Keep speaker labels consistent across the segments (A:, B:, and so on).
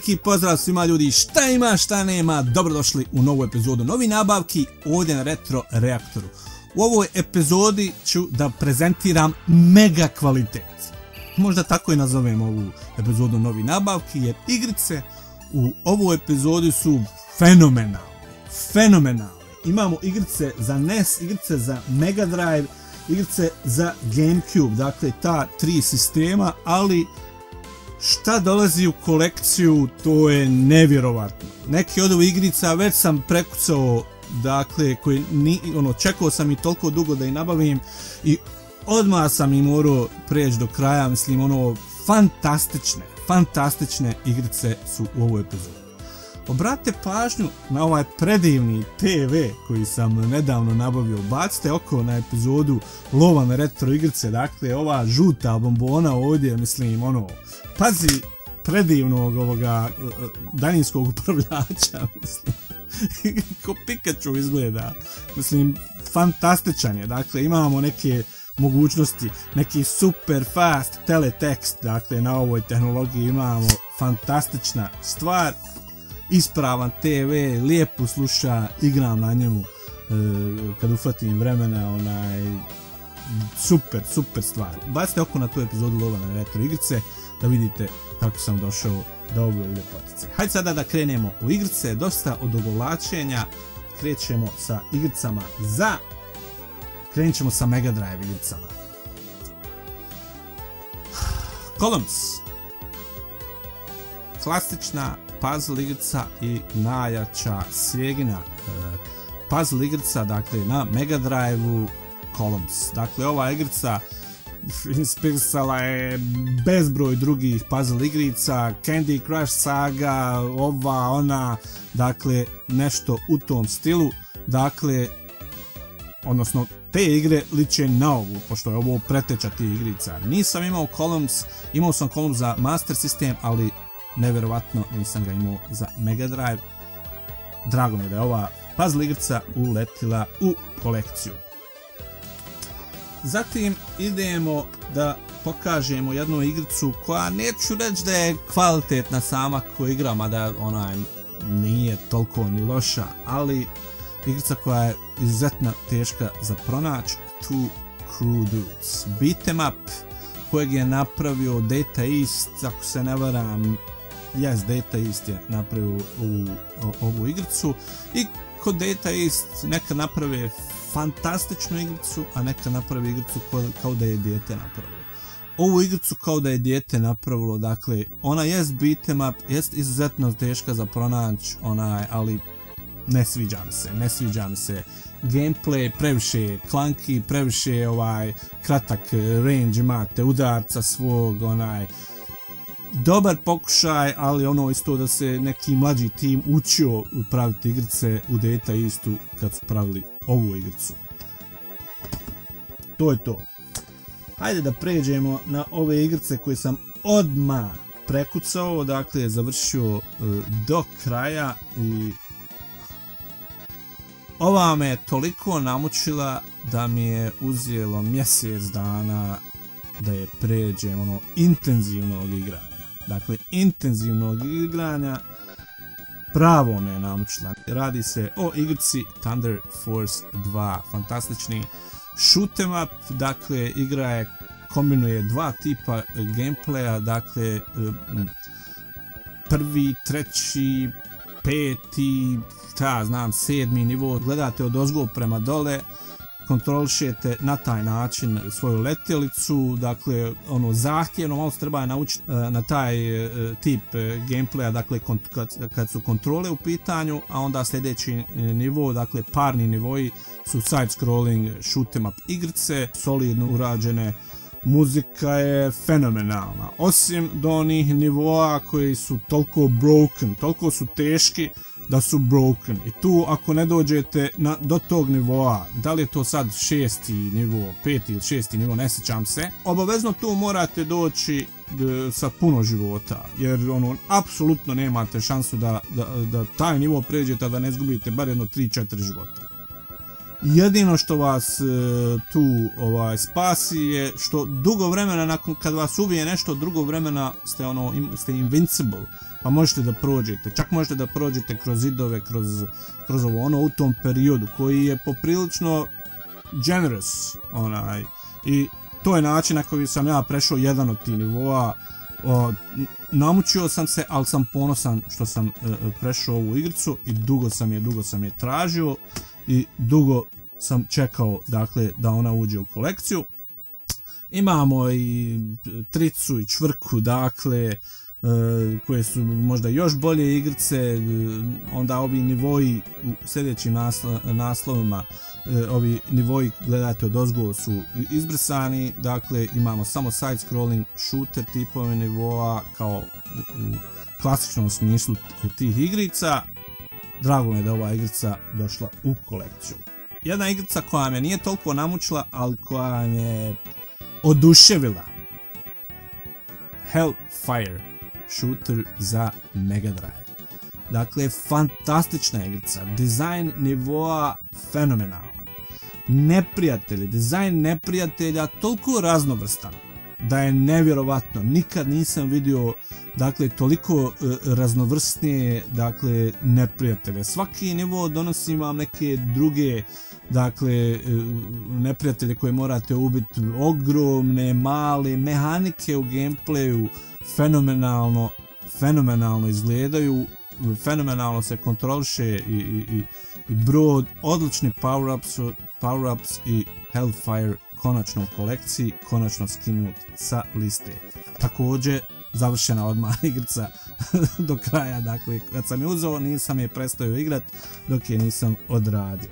A: veliki pozdrav svima ljudi, šta ima, šta nema, dobrodošli u novu epizodu Novi nabavki ovdje na Retro Reaktoru. U ovoj epizodi ću da prezentiram mega kvalitet. Možda tako i nazovem ovu epizodu Novi nabavki, jer igrice u ovoj epizodi su fenomenalne. Imamo igrice za NES, igrice za Mega Drive, igrice za GameCube, dakle ta tri sistema, ali šta dolazi u kolekciju, to je nevjerovatno. Neki od ovih igrica već sam prekucao, dakle, čekao sam i toliko dugo da ih nabavim i odmah sam i morao preći do kraja, mislim, fantastične igrice su u ovoj epizodi. Obratite pažnju na ovaj predivni TV koji sam nedavno nabavio, bacite oko na epizodu Lova na retro igrice, dakle ova žuta bombona ovdje, mislim, pazi predivnog ovoga daljinskog upravljača, mislim, ko Pikachu izgleda, mislim, fantastičan je, dakle imamo neke mogućnosti, neki super fast teletext, dakle na ovoj tehnologiji imamo fantastična stvar, ispravan TV, lijepo sluša, igram na njemu kad uhvatim vremena, super stvar. Bacite oko na tu epizodu Lova na retro igrice da vidite kako sam došao do ovoj ljepotice. Hajde sada da krenemo u igrice, dosta odugovlačenja, krećemo sa igricama krenut ćemo sa Mega Drive igricama. Columns, klasična puzzle igrica i najjača Segina puzzle igrica, dakle na Mega Drive-u Columns. Dakle ova igrica inspirisala je bezbroj drugih puzzle igrica, Candy Crush Saga, ova, ona, dakle nešto u tom stilu, dakle, odnosno te igre liče na ovu, pošto je ovo preteča tih igrica. Nisam imao Columns, imao sam Columns za Master System, ali nevjerovatno nisam ga imao za Mega Drive. Drago mi je da je ova puzzle igrica uletila u kolekciju. Zatim idemo da pokažemo jednu igricu koja neću reći da je kvalitetna sama koju igram, a da ona nije toliko ni loša, ali igrica koja je izuzetno teška za pronaći, Two Crew Dudes. Beat'em up kojeg je napravio Data East, ako se ne varam, Data East je napravio ovu igricu, i kod Data East neka naprave fantastičnu igricu, a neka napravi igricu kao da je dijete napravilo. Ovu igricu kao da je dijete napravilo, dakle, ona jest beat'em up, jest izuzetno teška za pronaći, ali ne sviđa mi se gameplay, previše je clunky, previše je kratak range, imate udarca svog, dobar pokušaj, ali isto da se neki mlađi tim učio praviti igrice u Data Eastu kad su pravili ovu igricu. To je to. Hajde da pređemo na ove igrice koje sam odmah prekucao, dakle završio do kraja, i ova me toliko namučila da mi je uzelo mjesec dana da je pređem intenzivnog igranja. Dakle, intenzivnog igranja pravo me namučila. Radi se o igrici Thunder Force 2, fantastični shoot'em up, dakle igra kombinuje dva tipa gameplaya, dakle prvi, treći, peti, sedmi nivo, gledate od ozgo prema dole, kontrolišete na taj način svoju letjelicu, dakle zahtjevno, malo se treba naučiti na taj tip gameplaya, dakle kad su kontrole u pitanju, a onda sljedeći nivo, dakle parni nivoji su side-scrolling shoot'em up igrice, solidno urađene, muzika je fenomenalna, osim do onih nivoa koji su toliko broken, toliko su teški da su broken, i tu ako ne dođete do tog nivoa, da li je to sad šesti nivo, peti ili šesti nivo, ne sjećam se, obavezno tu morate doći sa puno života, jer apsolutno nemate šansu da taj nivo pređete, da ne izgubite bar jedno 3-4 života.
B: Jedino što vas tu spasi je što dugo vremena nakon kad vas ubije nešto, drugo vremena ste invincible, pa možete da prođete, čak možete da prođete kroz zidove, kroz ovo u tom periodu koji je poprilično generous i to je način na koji sam ja prešao jedan od tih nivoa. Namučio sam se, ali sam ponosan što sam prešao ovu igricu i dugo sam je tražio i dugo sam čekao, dakle, da ona uđe u kolekciju. Imamo i tricu i čvrku, dakle, koje su možda još bolje igrice, onda ovi nivoji u sljedećim naslovima, ovi nivoji gledate odozgo su izbrisani, dakle imamo samo side scrolling shooter tipove nivoa kao u klasičnom smislu tih igrica. Drago mi je da ova igrica došla u kolekciju. Jedna igrica koja me nije toliko namučila, ali koja me oduševila. Hellfire shooter za Mega Drive. Dakle, fantastična igrica, dizajn nivoa fenomenalan. Dizajn neprijatelja toliko raznovrstan da je nevjerovatno. Nikad nisam vidio, dakle, toliko raznovrsnije, dakle, neprijatelje. Svaki nivo donosi vam neke druge, dakle, neprijatelje koje morate ubiti, ogromne, male, mehanike u gameplayu fenomenalno izgledaju, fenomenalno se kontroliše i brod, odlični power-ups i Hellfire konačno u kolekciji, konačno skinut sa liste. Također, završena odmah igrica do kraja, dakle, kad sam je uzeo, nisam je prestao igrat dok je nisam odradio.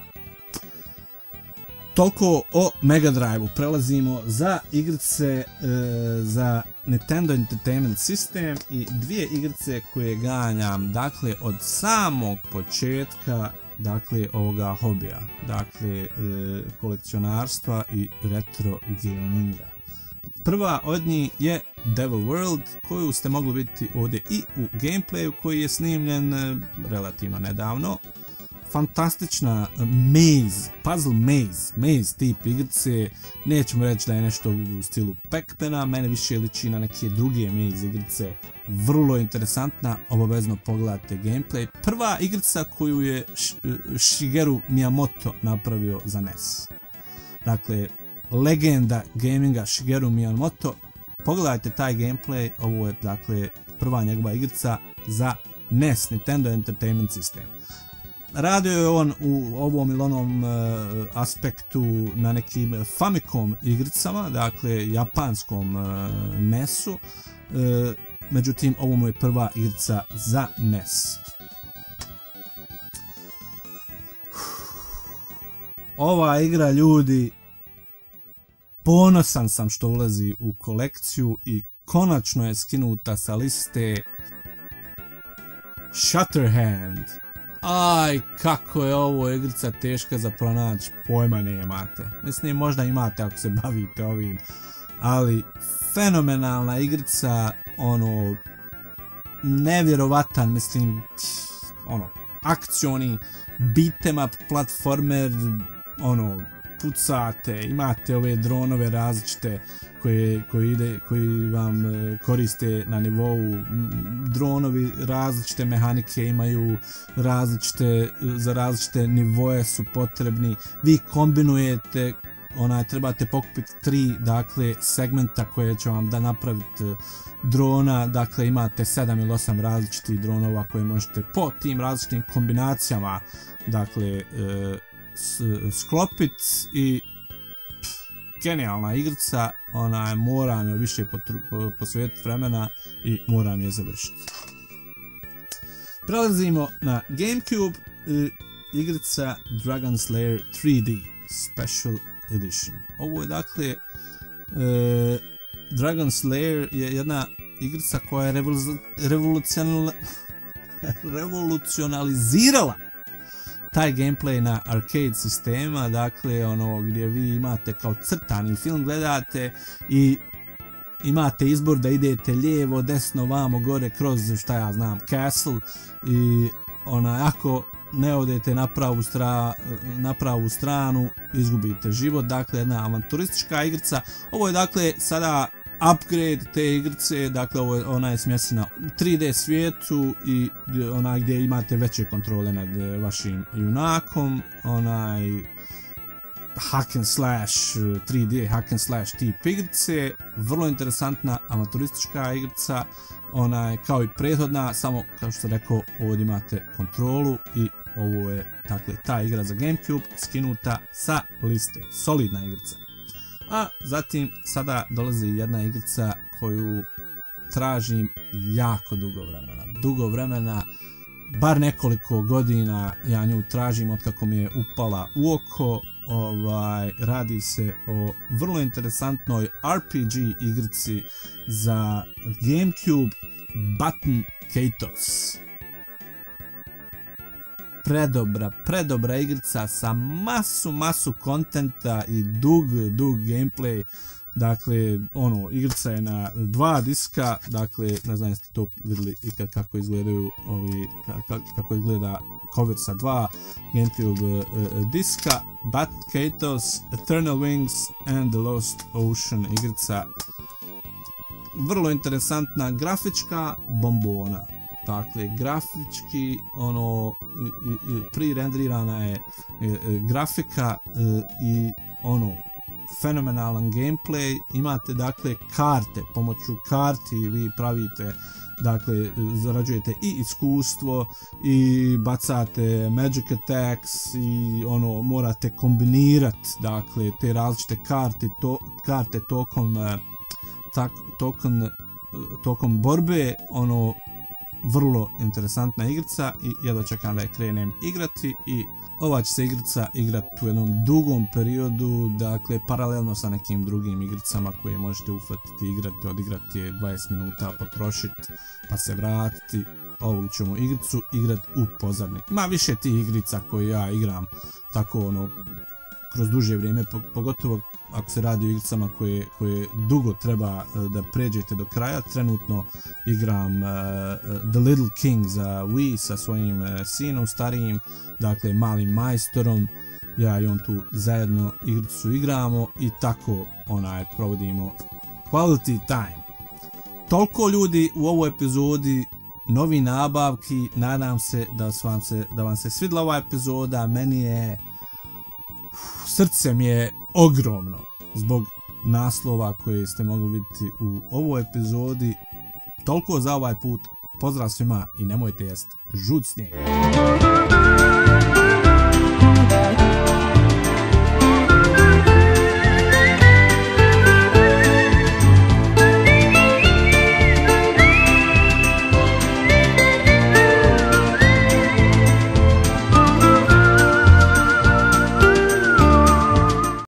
B: Toliko o Mega Drive-u. Prelazimo za igrice za Nintendo Entertainment System i dvije igrice koje ganjam, dakle, od samog početka, dakle, ovoga hobija, dakle, kolekcionarstva i retro gaminga. Prva od njih je Devil World, koju ste mogli vidjeti ovdje i u gameplayu koji je snimljen relativno nedavno. Fantastična puzzle maze tip igrice, nećemo reći da je nešto u stilu Pac-Mana, mene više liči na neke druge maze igrice, vrlo interesantna, obavezno pogledajte gameplay. Prva igrica koju je Shigeru Miyamoto napravio za NES. Dakle, legenda gaminga Shigeru Miyamoto, pogledajte taj gameplay, ovo je, dakle, prva njegova igrica za NES, Nintendo Entertainment System. Radio je on u ovom ili onom aspektu na nekim Famicom igricama, dakle japanskom NES-u, međutim ovo mu je prva igrica za NES. Ova igra, ljudi, ponosan sam što ulazi u kolekciju i konačno je skinuta sa liste. Shatterhand. Aj, kako je ovo igrica teška za pronaći, pojma nemate. Mislim, možda imate ako se bavite ovim, ali fenomenalna igrica, nevjerovatan, mislim, akcioni, beat'em up, platformer, pucate, imate ove dronove različite koji vam koriste na nivou. Dronovi različite mehanike imaju, za različite nivoje su potrebni. Vi kombinujete, trebate pokupiti 3, dakle, segmenta koje će vam da napraviti drona, dakle imate 7 ili 8 različitih dronova koje možete po tim različitim kombinacijama, dakle, sklopiti i genijalna igrica, moram joj više posvetiti vremena i moram je završiti. Prelazimo na GameCube, igrica Dragon Slayer 3D Special Edition. Ovo je, dakle, Dragon Slayer je jedna igrica koja je revolucionalizirala taj gameplay na arcade sistema, dakle, gdje vi imate kao crtani film, gledate i imate izbor da idete lijevo, desno, vamo, gore, kroz, šta ja znam, castle, i ako
A: ne odete na pravu stranu, izgubite život. Dakle, jedna avanturistička igrica. Ovo je dakle sada upgrade te igrice, dakle ona je smjesena u 3D svijetu i ona gdje imate veće kontrole nad vašim junakom, onaj hack and slash, 3D hack and slash tip igrice, vrlo interesantna avanturistička igrica, kao i prethodna, samo kao što sam rekao, ovdje imate kontrolu i ovo je dakle ta igra za GameCube skinuta sa liste, solidna igrica. A zatim sada dolazi jedna igrica koju tražim jako dugo vremena, bar nekoliko godina ja nju tražim otkako mi je upala u oko. Radi se o vrlo interesantnoj RPG igrici za GameCube, Baton Kaitos. Predobra igrica sa masu kontenta i dug gameplay. Dakle, igrica je na 2 diska, dakle, ne znam jeste to vidjeli ikad kako izgledaju kako izgleda cover sa 2 GameCube diska. Baton Kaitos, Eternal Wings and the Lost Ocean igrica. Vrlo interesantna grafička bombona. Dakle, grafički, pre-renderirana je grafika i fenomenalan gameplay. Imate dakle karte, pomoću karti vi pravite, dakle zarađujete i iskustvo i bacate magic attacks i morate kombinirati dakle te različite karte tokom borbe. Vrlo interesantna igrica i jedva čekam da je krenem igrati. I ova će se igrica igrati u jednom dugom periodu, dakle paralelno sa nekim drugim igricama koje možete uhvatiti, igrati, odigrati je 20 minuta, potrošiti pa se vratiti. Ovu ćemo igricu igrati u pozadini. Ima više tih igrica koje ja igram tako kroz duže vrijeme, pogotovo ako se radi o igricama koje dugo treba da pređete do kraja. Trenutno igram The Little King za Wii sa svojim sinom starijim, dakle malim majstorom. Ja i on tu zajedno igricu igramo i tako provodimo quality time. Toliko ljudi u ovoj epizodi, novi nabavki, nadam se da vam se svidla ova epizoda. Meni je srce mi je ogromno zbog naslova koje ste mogli vidjeti u ovoj epizodi. Toliko za ovaj put. Pozdrav svima i nemojte jest žut snijeg.